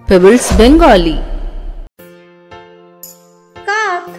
Pebbles Bengali. Kaak.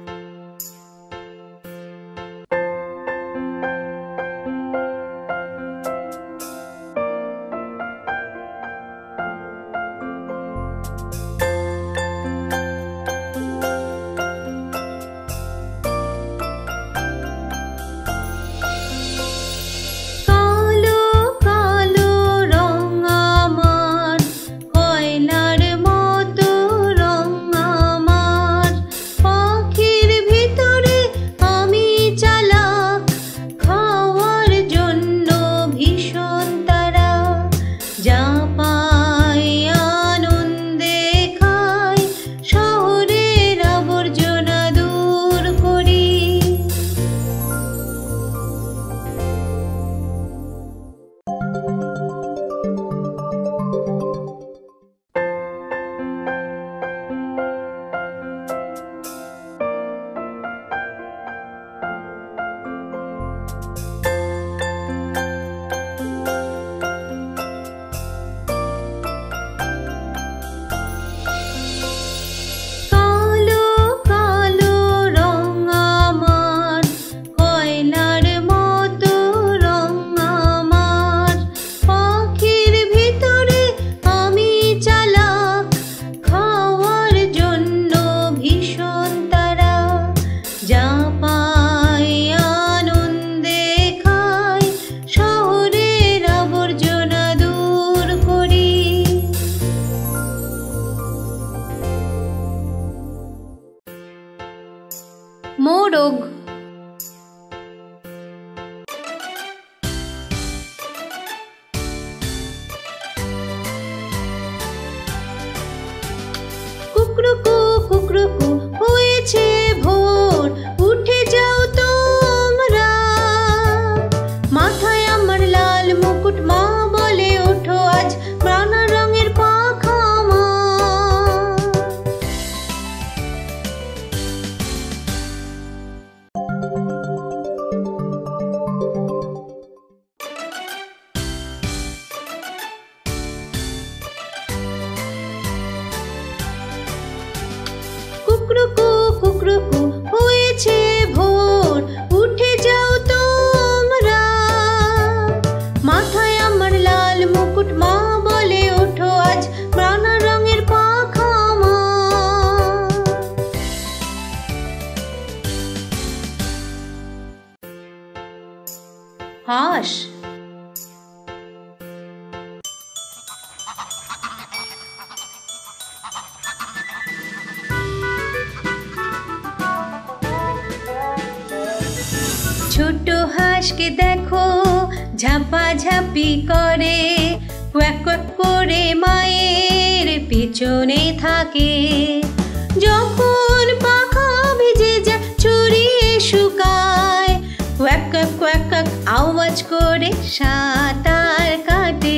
Morog. কুকরুকু কুকরুকু হয়েছে ভোর, উঠে যাও তোমরা, মাথায় আমার লাল মুকুট, মা বলে ওঠো আজ নানা রঙের পাখা আমার। কুকরুকু কুকরুকু হয়েছে ভোর, উঠে যাও তোমরা, মাথায় আমার লাল মুকুট, মা বলে ওঠো আজ নানা রঙের পাখা আমার। হাঁস। ছোট হাঁসকে দেখো ঝাপাঝাপি করে, কোয়াক কোয়াক করে মায়ের পেছনে থাকে। যখন পাখা ভিজে যায় ছড়িয়ে শুকায়, কোয়াক কোয়াক কোয়াক কোয়াক আওয়াজ করে সাঁতার কাটে।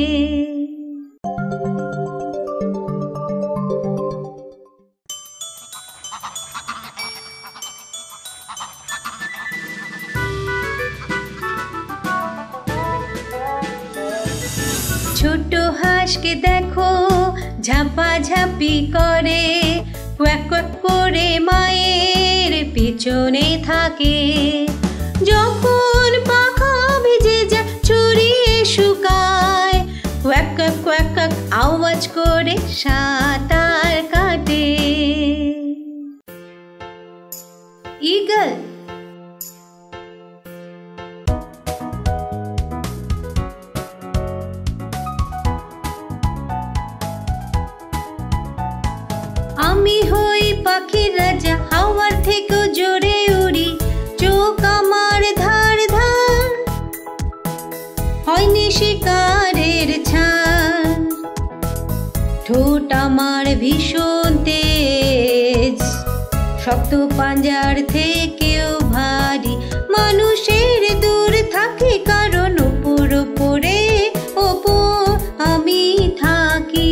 ছোট হাঁসকে দেখো ঝাপাঝাপি করে, কোয়াক কোয়াক করে মায়ের পেছনে থাকে। যখন পাখা ভিজে যায় ছড়িয়ে শুকায়, কোয়াক কোয়াক কোয়াক কোয়াক আওয়াজ করে সাঁতার কাটে। ঈগল। আমি হই পাখির রাজা, হাওয়ার থেকেও জোরে উড়ি, চোখ আমার ধার ধার, হয়নি শিকারের ছাড়। ঠোঁট আমার ভীষণ তেজ, শক্ত পাঞ্জার থেকেও ভারী, মানুষের দূর থাকি কারণ উপর উপরে ওপর আমি থাকি।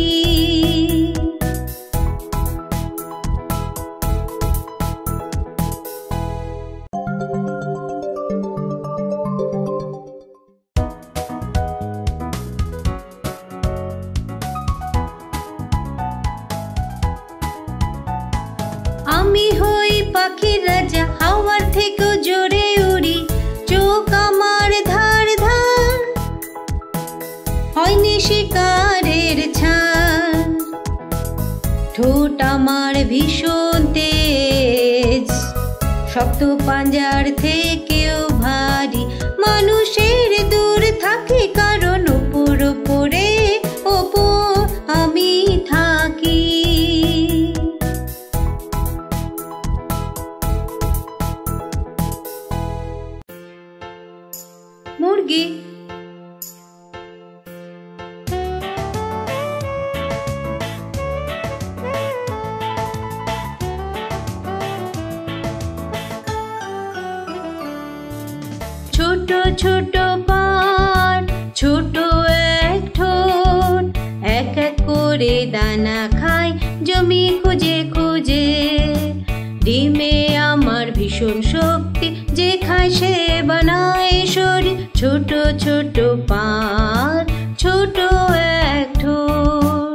শিকারের ছাড়। ঠোঁট আমার ভীষণ তেজ, শক্ত পাঞ্জার থেকেও ভারী। মানুষের দূর থাকে কারণ ওপর ওপরে ওপর আমি থাকি। মুরগি। ছোট ছোট পাট, ছোট এক ঠোঁট, এক এক করে দানা খায় জমি খুঁজে খুঁজে। ডিমে আমার ভীষণ শক্তি, যে খায় সে বানায় শরীর। ছোট ছোট পাট, ছোট এক ঠোঁট।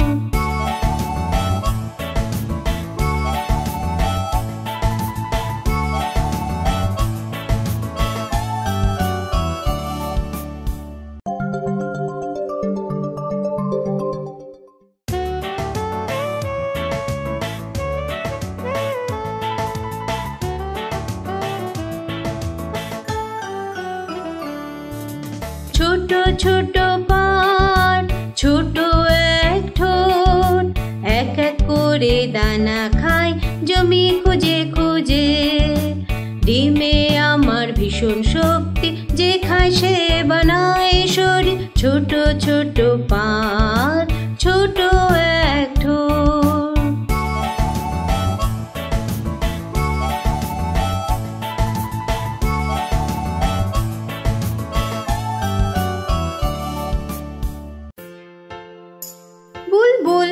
ছোট ছোট পাট, ছোট এক ঠোঁট, এক এক করে দানা খায় জমি খুঁজে খুঁজে। ডিমে আমার ভীষণ শক্তি, যে খায় সে বানায় শরীর। ছোট ছোট পাট, ছোট এক ঠোঁট। বুলবুল।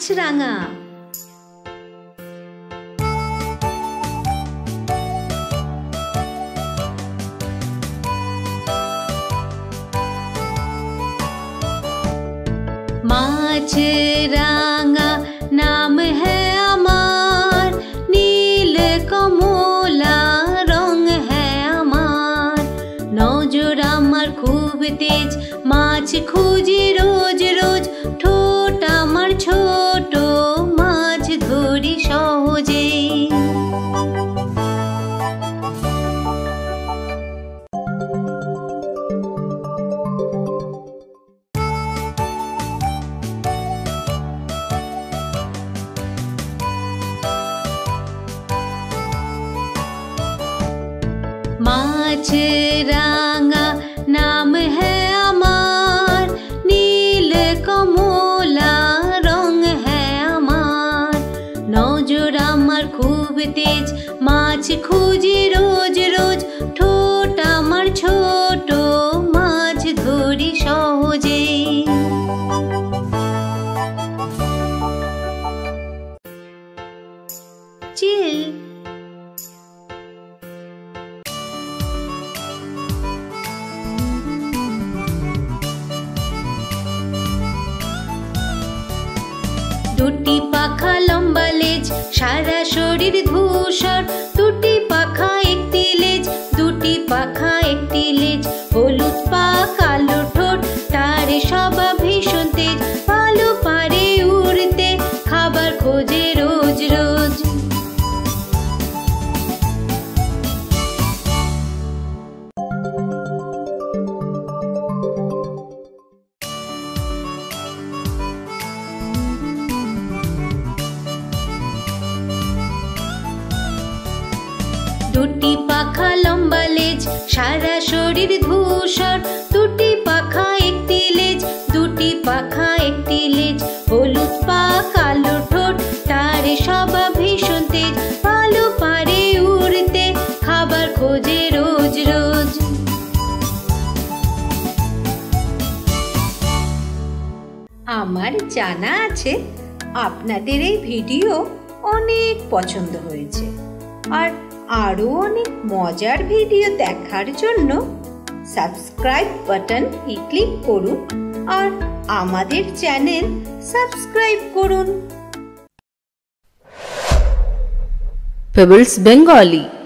মাছরাঙা। माछराঙা नाम है अमार, नील कमला रंग है अमार। नजर आमार खूब तेज, माछ खुঁজি रोज रोज। ठोट आमार छोटो, माछ धरि सहजे। माछराঙা नाम है अमार, नील कमला रंग है अमार। नजर आमार खूब तेज, माछ खुঁজি रोज रोज। ठोट आमार छोटो, माछ धरि सहजे। चिल দুটি পাখা লম্বা লেজ, সারা শরীর ধূসর। দুটি পাখা একটি লেজ, দুটি পাখা একটি লেজ। হলুদ পা কালো ঠোঁট, তার স্বভাব ভীষণ তেজ। ভালো পারে উড়তে, খাবার খোঁজে রোজ রোজ। দুটি পাখা লম্বা লেজ, সারা শরীর ধূসর। দুটি পাখা একটি লেজ, দুটি পাখা একটি লেজ। হলুদ পা কালো ঠোঁট, তার স্বভাব ভীষণ তেজ। ভালো পারে উড়তে, খাবার খোঁজে রোজ রোজ। আমার জানা আছে আপনাদের এই ভিডিও অনেক পছন্দ হয়েছে, আর আরো অনেক মজার ভিডিও দেখার জন্য সাবস্ক্রাইব বাটন ক্লিক করুন আর আমাদের চ্যানেল সাবস্ক্রাইব করুন। Pebbles Bengali।